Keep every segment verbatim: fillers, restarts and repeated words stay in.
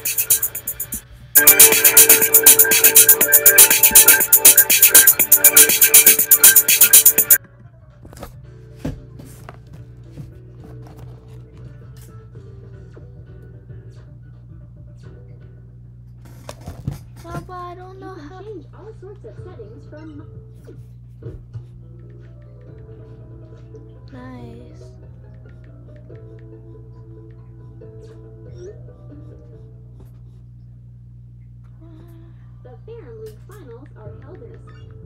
Papa, I don't know how. Change all sorts of settings from. Nice. The Ferrum League finals are held in a.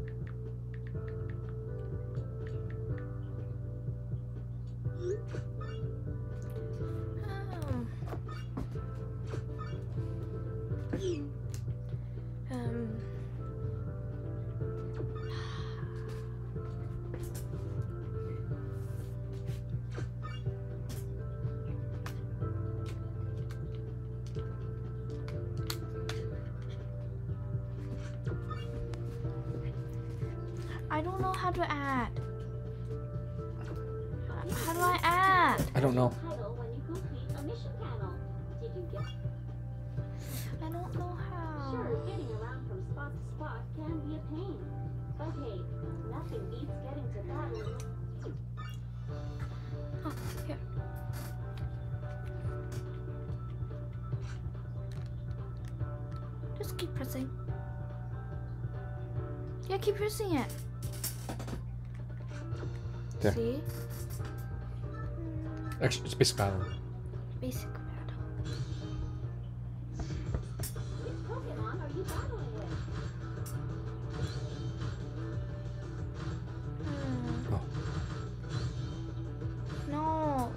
Um. Um. I don't know how to add. How do I add? I don't know. Title when you complete a mission panel. Did you get? I don't know how. Sure, getting around from spot to spot can be a pain. But hey, nothing beats getting to battle. Oh, here. Just keep pressing. Yeah, keep pressing it. There. See? Actually, it's basic battle. Basic battle. Which Pokemon are you battling with? Hmm. Oh. No.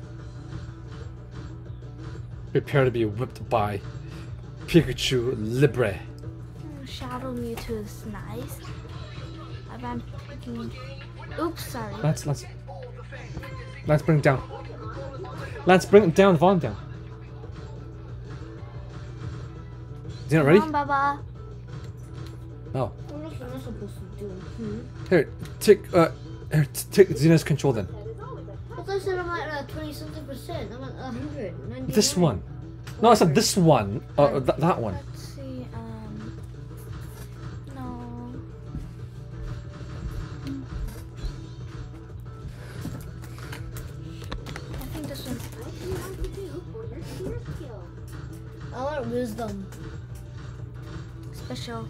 Prepare to be whipped by Pikachu Libre. Hmm, Shadow Mewtwo is nice. I've been picking. Oops, sorry. Let's let's let's bring it down. Let's bring it down. The volume down. Is it ready? Come on, Baba. No. What else am I supposed to do? Hmm? Here, take uh, here, t take Xena's control then. I thought I said I'm at uh, twenty something percent. I'm at one hundred. This one. No, I said this one. Uh, th that one. Let's see. Um. No. I think this one. What do you want to do for your spear skill? I want wisdom. Special.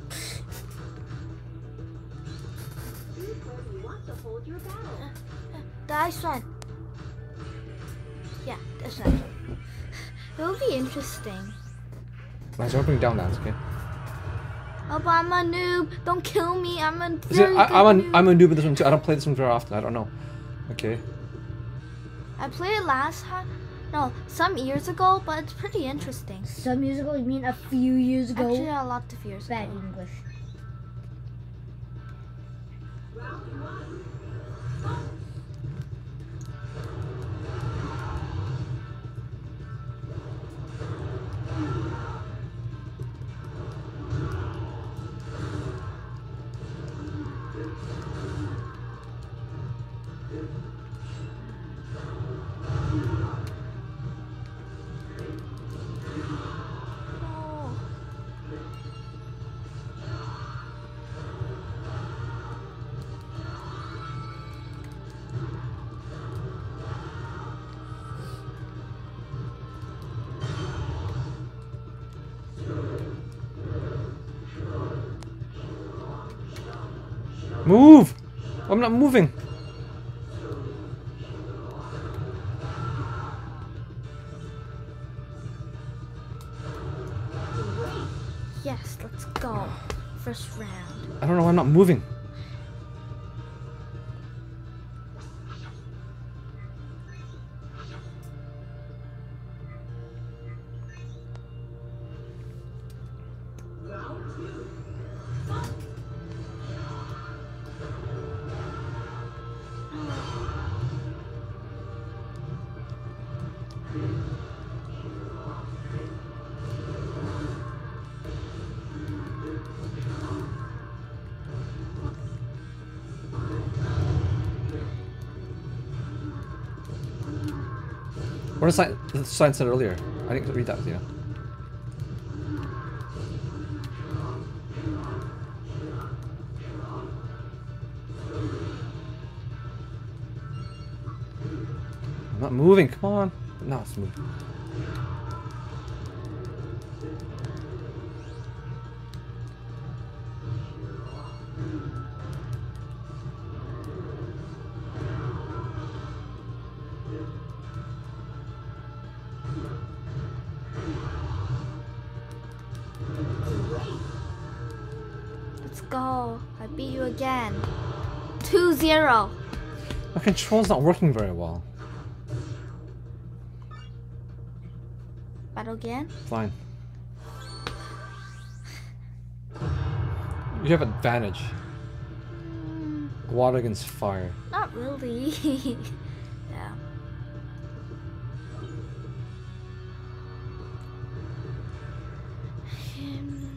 Choose where you want to hold your battle. The ice one. Yeah, this one. It will be interesting. Let's bring it down now. Okay. Oh, but I'm a noob. Don't kill me. I'm a Is it, very I, good I'm a noob. I'm a noob with this one too. I don't play this one very often. I don't know. Okay. I played it last time. No, some years ago, but it's pretty interesting. Some years ago? You mean a few years ago? Actually, a lot of years Bad ago. English. Oh. Move! I'm not moving. Yes, let's go. First round. I don't know. I'm not moving. What did the sign said earlier? I didn't read that, you know. I'm not moving, come on. No, it's moving. Let's go. I beat you again. two zero. My control's not working very well. Battle again? Fine. You have advantage. Mm, Water against fire. not really. Yeah. Um,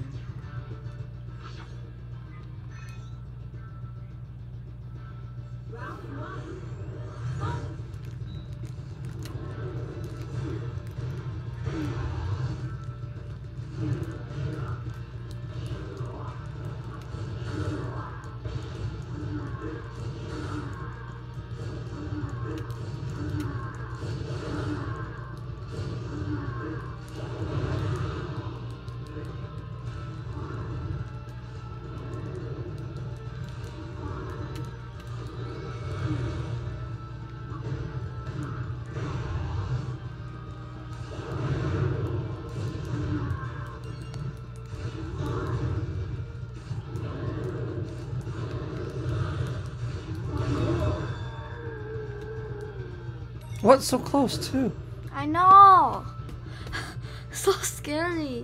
What? So close too. I know. So scary.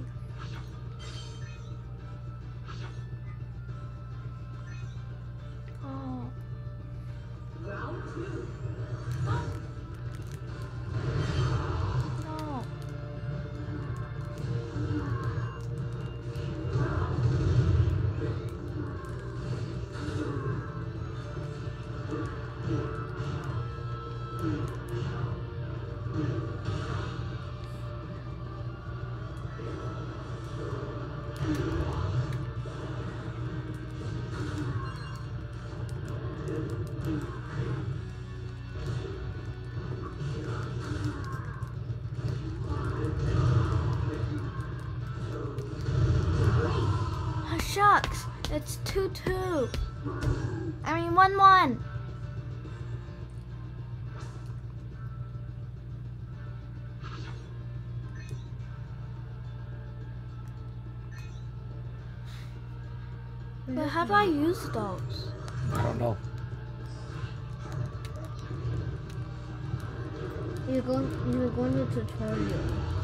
Oh. No. Oh, shucks. It's two two. I mean one one. But how do I use those? I don't know. You're going, you're going to tutorial.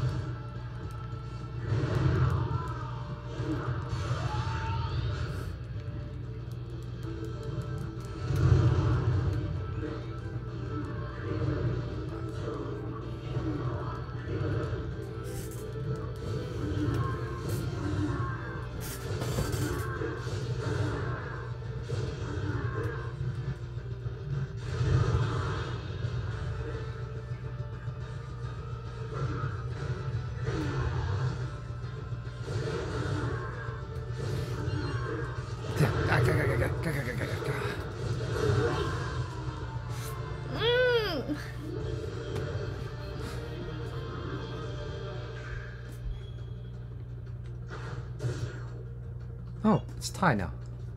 Mm. Oh, it's tie now.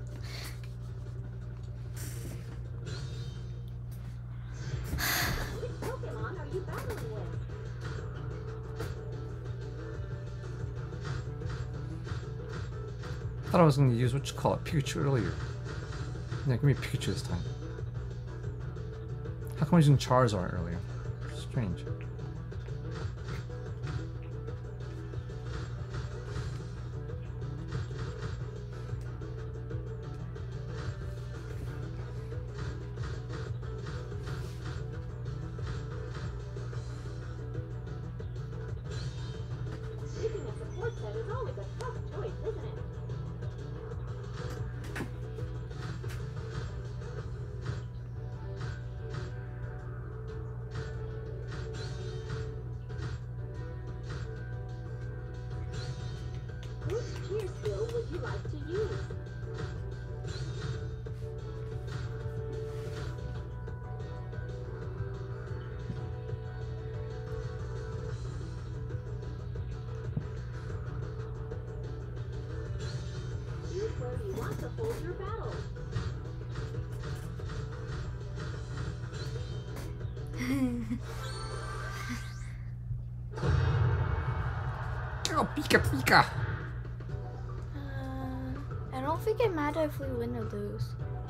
Which Pokemon are you battling with? I thought I was going to use what you call it, Pikachu earlier. Yeah, give me Pikachu this time. How come I was using Charizard earlier? Strange. Picking a support set is always a tough choice, isn't it? Which cheer skill would you like to use? hold your battle. Oh, Pika Pika! Uh, I don't think it matters if we win or lose.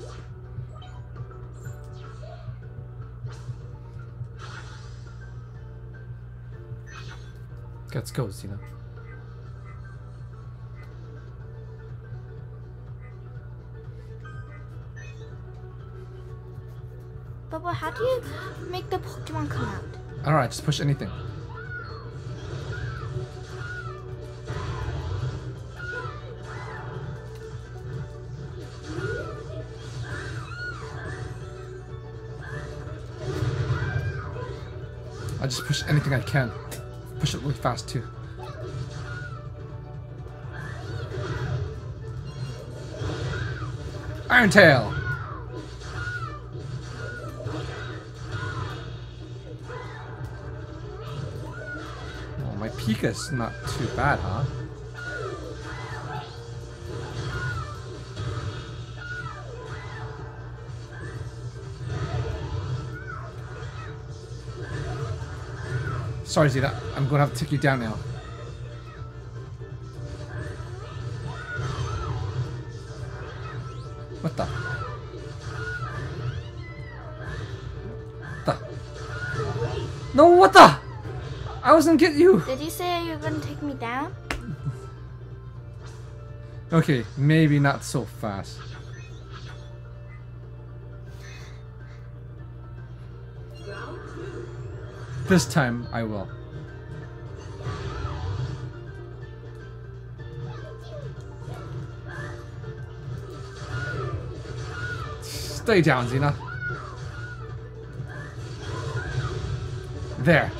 Let's go, Xena. But how do you make the Pokemon come out? Alright, just push anything. I just push anything I can. Push it really fast too. Iron Tail! Oh, my Pika's not too bad, huh? Sorry, Zeta. I'm gonna have to take you down now. What the? The? No, what the? I wasn't get you. Did you say you're gonna take me down? Okay, maybe not so fast. This time I will. Stay down, Xena. There.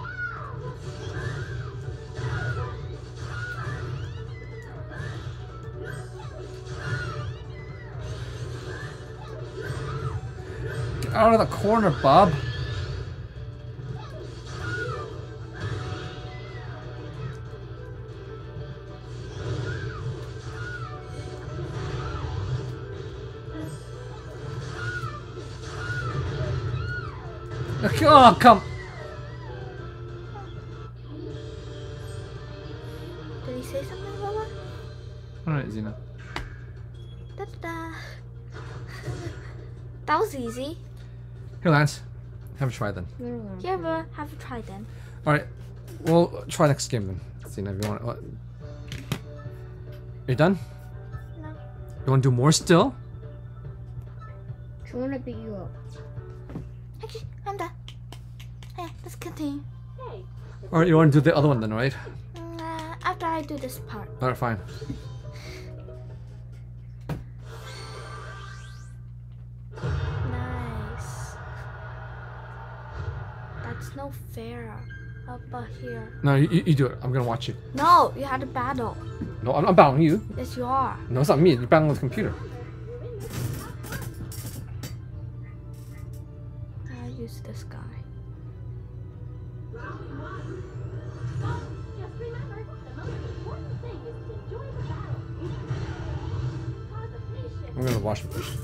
Get out of the corner, Bob. Oh, come. Did he say something, Lola? Alright, Xena. Da -da -da. That was easy. Here, Lance. Have a try then. Yeah, but have a try then. Alright. We'll try next game then. Xena, if you want. What? You're done? No. You want to do more still? I want to beat you up. Actually, I'm done. Yeah, let's continue. Hey, Alright, you want to do the other one then, right? Mm, uh, after I do this part. Alright, fine. Nice. That's no fair. Up uh, here. No, you, you, you do it. I'm gonna watch you. No, you had a battle. No, I'm not battling you. Yes, you are. No, it's not me. You're battling with the computer. I'll use this guy. just remember, the most important thing is to enjoy the battle. Cause a patient. I'm gonna watch him first.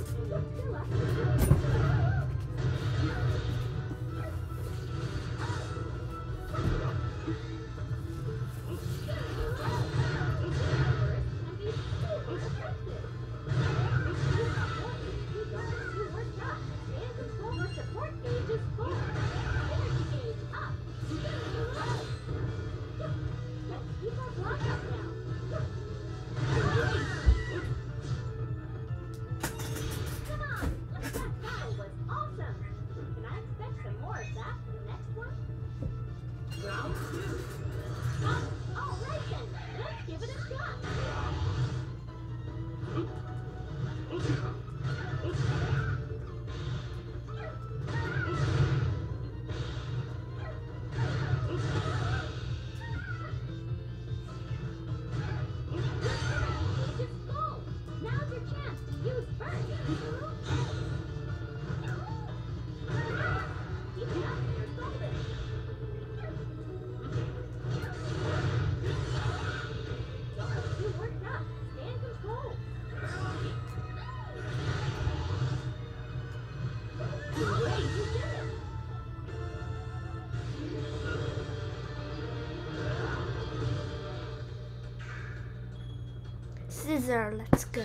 scissor. Let's go.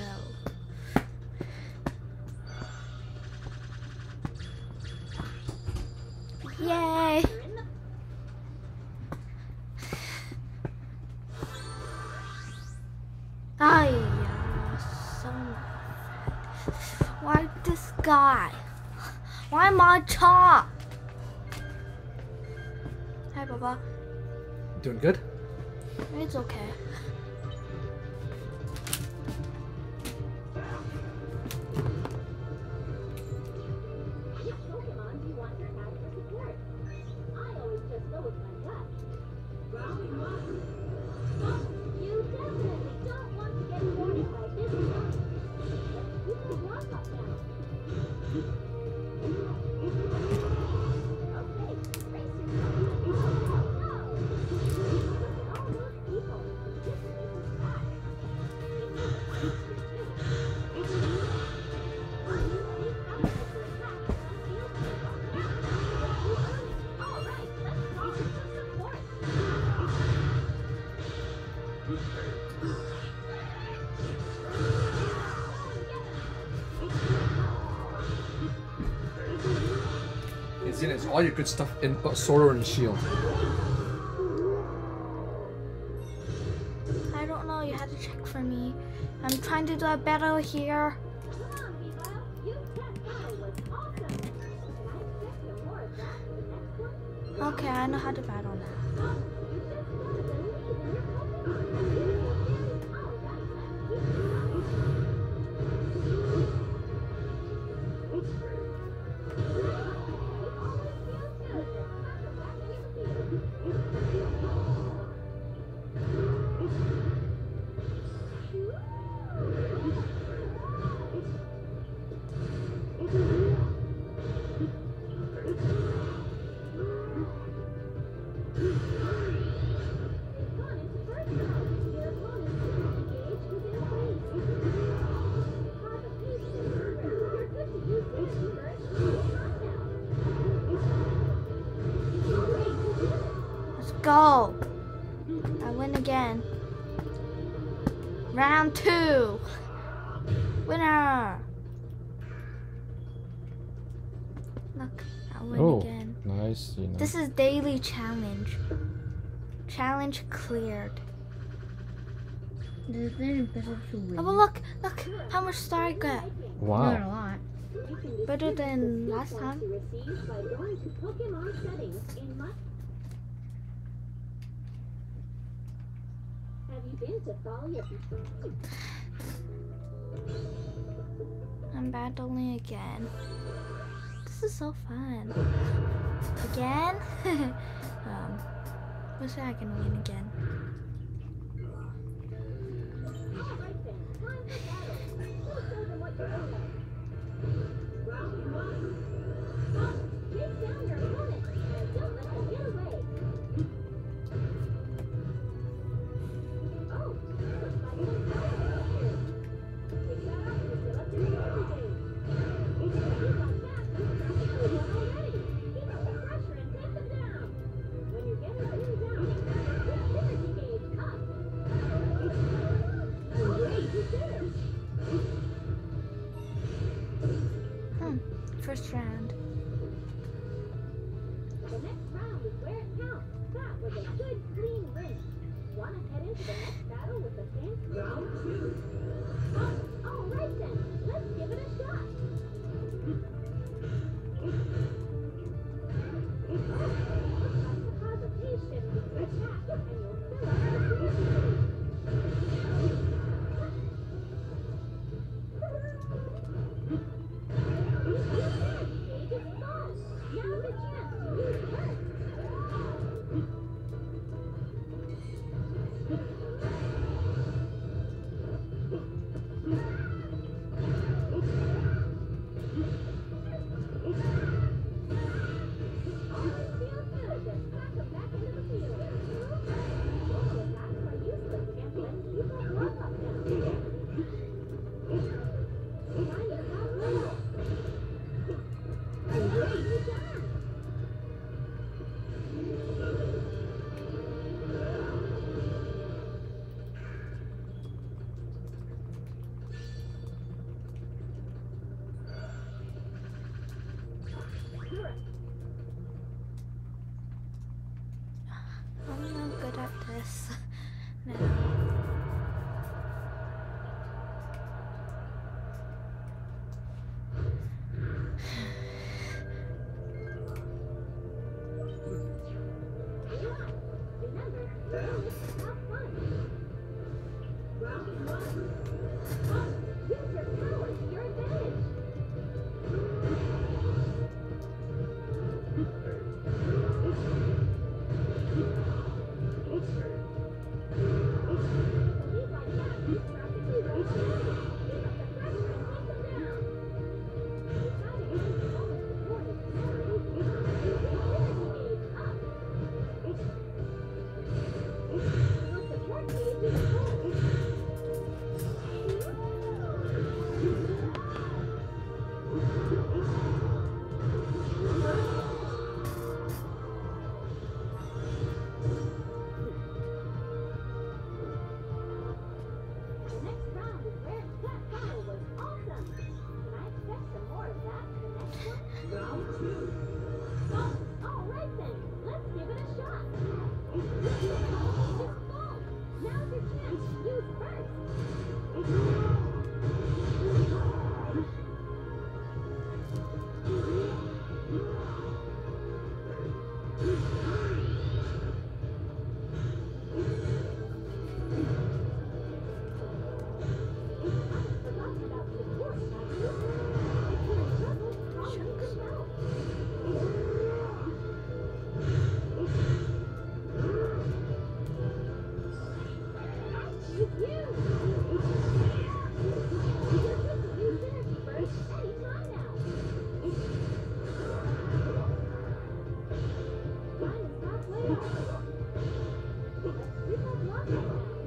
Yay! Ay, so why this guy? Why my top? Hi, Baba. Doing good? It's okay. Which Pokemon do you want to have for support? I always just go with my gut. Round one. You definitely don't want to get cornered by this one. Let's keep the block up now. Okay, brace yourself. Oh, no! Look at all those people. This place is packed. It's in it's all your good stuff in but sword and shield. I don't know. You had to check for me. I'm trying to do a battle here. Come on, Viva. You that battle was awesome. Can I expect some more of that for the next one? Okay, I know how to battle now. You just gotta believe in your Pokemon. All right, let's keep it up. Let's go. I win again. Round two. Winner. Look, I win Oh, again. nice. You know. This is daily challenge. Challenge cleared. There's very better to win. Oh, but look, look how much star I got. Not a Wow. lot. You can Better decide than what last you time. want to receive by going to Pokemon settings in my. Have you been to Thalia before? I'm battling again. This is so fun. Again? um, wish I can win again. Alright then, time for battle. Let's show them what you're made of. Round one. Take down your opponent and don't let them get away. Oh, looks like some power here. Pick that up to fill up your energy gauge. If you got that, you're practically won already. Keep up the pressure and take them down. When you're getting pinned down, keep your energy gauge up. Great, you did it. Hmm, first round. The next round is where it counts. That was a good, clean win. Want to head into the next battle with the same round two? All right then, let's give it a shot. Looks like to cause a phase shift with your attack, and you'll fill up your energy. Gauge is full. Now's the chance to use Burst. All right then, let's give it a shot. Just fall. Now's your chance. Use first. Forgotten about support, have you? If you're in trouble, call me for help. It's you! You're good to use energy burst anytime now. Time is halfway up. Let's triple block it now.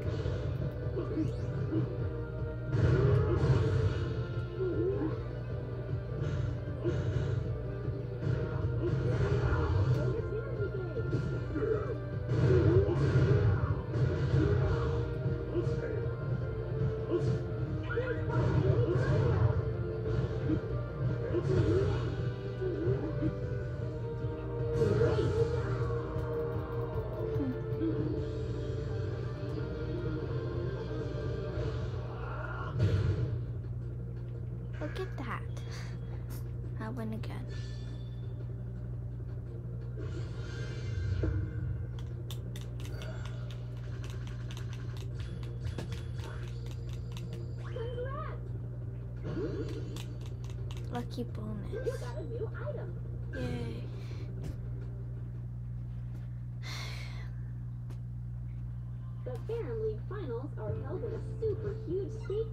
Look at that. I win again. Lucky bonus. You got a new item. Yay. The Ferrum League finals are held in a super huge state.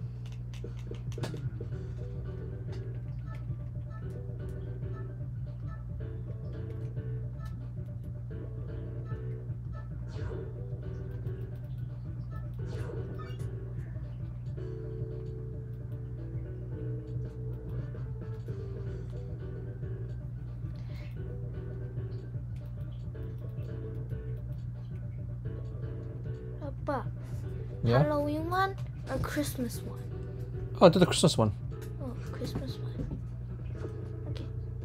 Papa, Yeah? Halloween one or Christmas one? Oh, I did the Christmas one. Oh, Christmas one. Okay.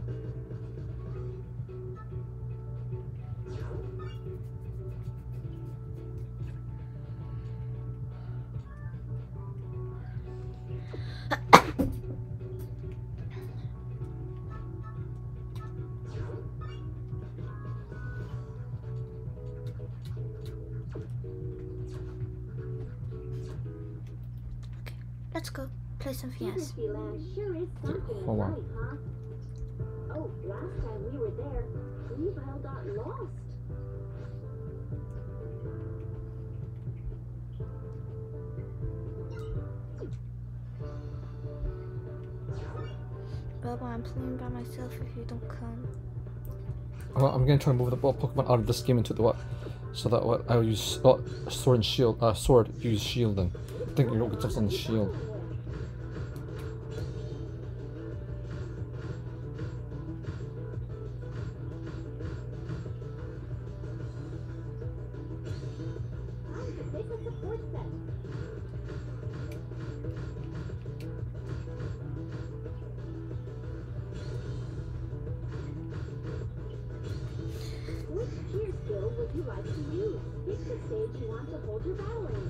Let's go play some Fiesta. Fantasyland sure is something Hold on. right, huh? Oh, last time we were there, Weavile got lost. Bubba, I'm playing by myself if you don't come. Well, I'm going to try and move the ball Pokemon out of this game into the what? So that what I'll use oh, sword and shield. Uh, sword use shielding. I think you don't get stuff on the shield. Time to pick a support set. Which cheer skill would you like to use? Pick the stage you want to hold your battle in.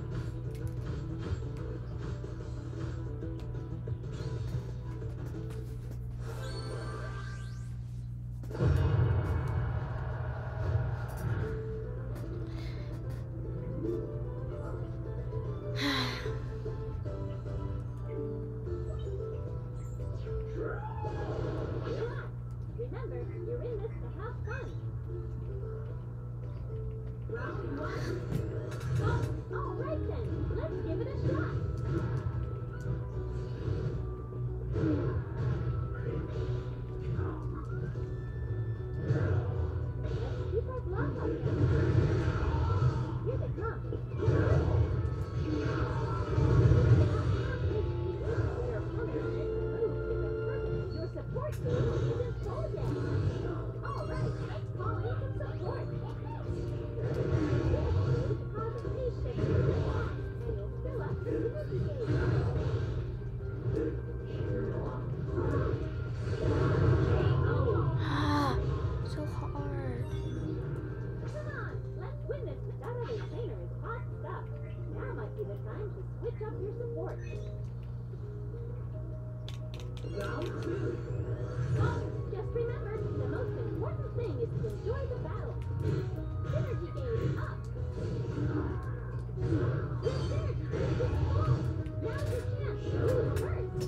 Remember, you're in this to have fun. Round one. Oh, switch up your support. Round two. Oh, just remember, the most important thing is to enjoy the battle. Synergy gain up. This synergy gain is full. Now's your chance to use first.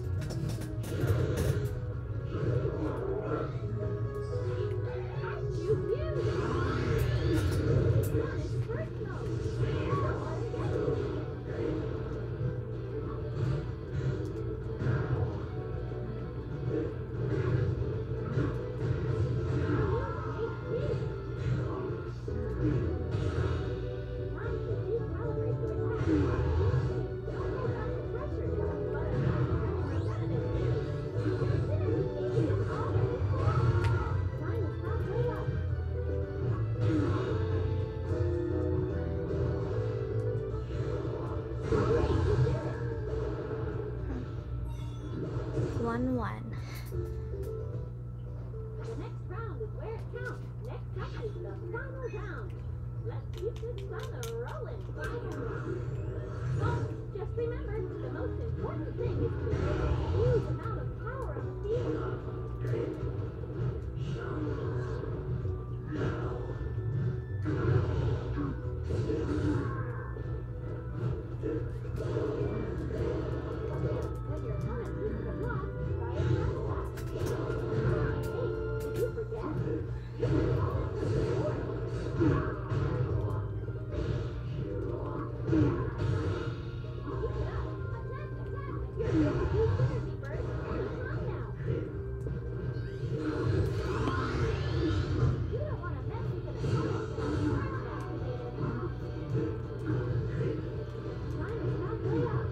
As you view. This one is personal. Don't let it get you. One one. The next round is where it counts. Next up is the final round. Let's keep this sun rolling. Oh, just remember, the most important thing is to make a huge amount of power on the field. When your opponent uses a block, try a ground block. Hey, did you forget? You can call it for support. Keep it up. Attack, attack. You're good to do synergy first. Come on now. You don't want to mess with an opponent when the charge is activated. Time is halfway up.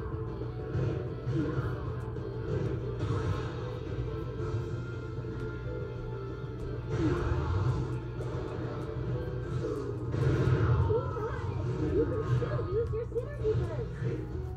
You can still use your synergy burst.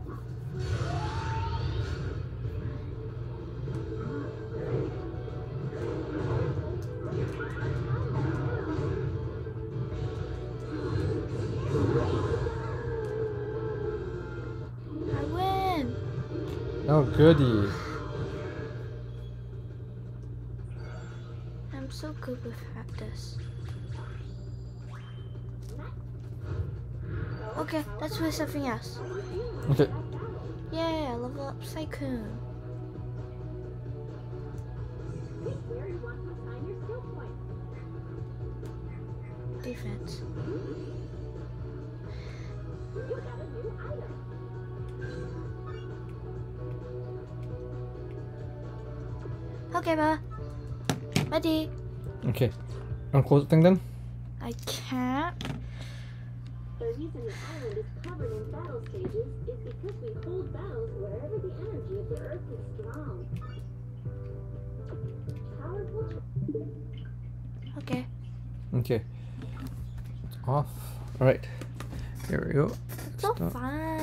I win. Oh, goody. I'm so good with practice. Okay, let's do something else. Okay. Yeah, level up Psychoon. Pick where you want to assign your skill points. Defense. You got a new item. Okay, ba. Ready? Okay. Unclose the thing then? I can't. The reason the island is covered in battle stages is because we hold battles wherever the energy of the earth is strong. Powerful. Okay. Okay. It's off. Alright. Here we go. So Stop. fun.